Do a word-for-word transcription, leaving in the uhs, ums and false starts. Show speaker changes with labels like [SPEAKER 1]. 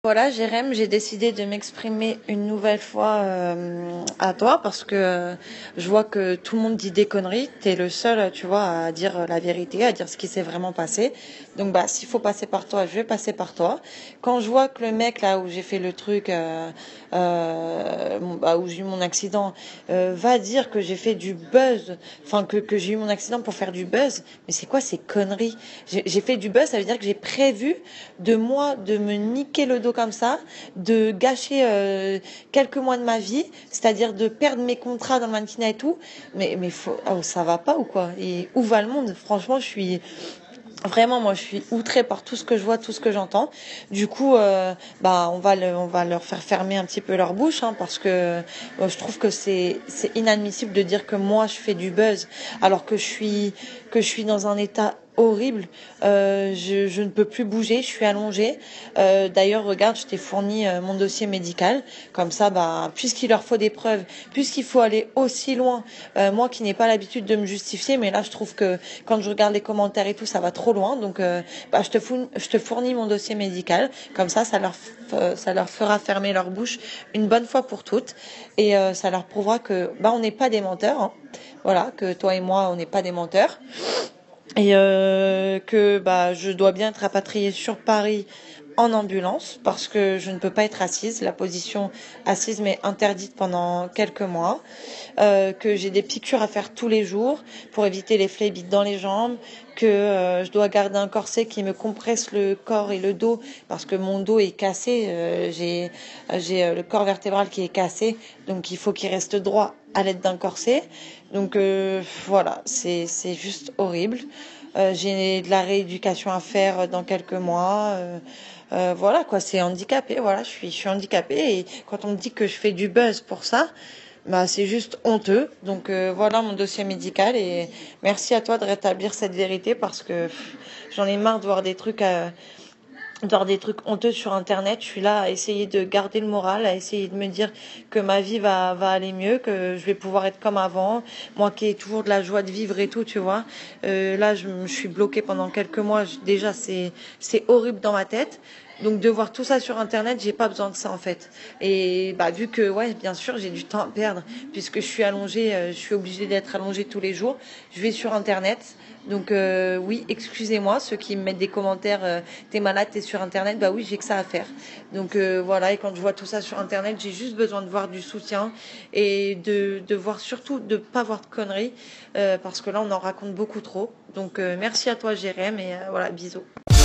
[SPEAKER 1] Voilà, Jérém, j'ai décidé de m'exprimer une nouvelle fois euh, à toi parce que euh, je vois que tout le monde dit des conneries. T'es le seul, tu vois, à dire la vérité, à dire ce qui s'est vraiment passé. Donc, bah, s'il faut passer par toi, je vais passer par toi. Quand je vois que le mec là où j'ai fait le truc, euh, euh, mon- bah, où j'ai eu mon accident, euh, va dire que j'ai fait du buzz, enfin que que j'ai eu mon accident pour faire du buzz. Mais c'est quoi ces conneries? J'ai j'ai fait du buzz, ça veut dire que j'ai prévu de moi de me niquer le dos comme ça, de gâcher euh, quelques mois de ma vie, c'est-à-dire de perdre mes contrats dans le mannequinat et tout. Mais, mais faut, oh, ça va pas ou quoi? Et où va le monde? Franchement, je suis vraiment, moi, je suis outrée par tout ce que je vois, tout ce que j'entends. Du coup, euh, bah, on va le, on va leur faire fermer un petit peu leur bouche, hein, parce que euh, je trouve que c'est, c'est inadmissible de dire que moi, je fais du buzz, alors que je suis, que je suis dans un état horrible. Euh, je, je ne peux plus bouger, je suis allongée. Euh, d'ailleurs, regarde, je t'ai fourni euh, mon dossier médical. Comme ça, bah, puisqu'il leur faut des preuves, puisqu'il faut aller aussi loin, euh, moi qui n'ai pas l'habitude de me justifier, mais là, je trouve que quand je regarde les commentaires et tout, ça va trop loin. Donc, euh, bah, je te fournis, je te fournis mon dossier médical. Comme ça, ça leur, f- ça leur fera fermer leur bouche une bonne fois pour toutes, et euh, ça leur prouvera que, bah, on n'est pas des menteurs. Hein. Voilà, que toi et moi, on n'est pas des menteurs et euh, que bah je dois bien être rapatriée sur Paris en ambulance parce que je ne peux pas être assise. La position assise m'est interdite pendant quelques mois. Euh, que j'ai des piqûres à faire tous les jours pour éviter les phlébites dans les jambes, que euh, je dois garder un corset qui me compresse le corps et le dos parce que mon dos est cassé. Euh, j'ai j'ai euh, le corps vertébral qui est cassé, donc il faut qu'il reste droit à l'aide d'un corset. Donc euh, voilà, c'est c'est juste horrible. Euh, j'ai de la rééducation à faire dans quelques mois. Euh, euh, voilà quoi, c'est handicapé. Voilà, je suis je suis handicapée et quand on me dit que je fais du buzz pour ça, bah c'est juste honteux. Donc euh, voilà mon dossier médical et merci à toi de rétablir cette vérité parce que pff, j'en ai marre de voir des trucs à dans des trucs honteux sur internet. Je suis là à essayer de garder le moral, à essayer de me dire que ma vie va va aller mieux, que je vais pouvoir être comme avant, moi qui ai toujours de la joie de vivre et tout, tu vois. Euh, là je me suis bloquée pendant quelques mois. Je- déjà c'est c'est horrible dans ma tête. Donc de voir tout ça sur internet, j'ai pas besoin de ça en fait. Et bah vu que ouais, bien sûr, j'ai du temps à perdre puisque je suis allongée, euh, je suis obligée d'être allongée tous les jours. Je vais sur internet. Donc euh, oui, excusez-moi ceux qui me mettent des commentaires euh, t'es malade, t'es sur internet, bah oui, j'ai que ça à faire. Donc euh, voilà, et quand je vois tout ça sur internet, j'ai juste besoin de voir du soutien et de de voir surtout de pas voir de conneries euh, parce que là on en raconte beaucoup trop. Donc euh, merci à toi Jérém et euh, voilà, bisous.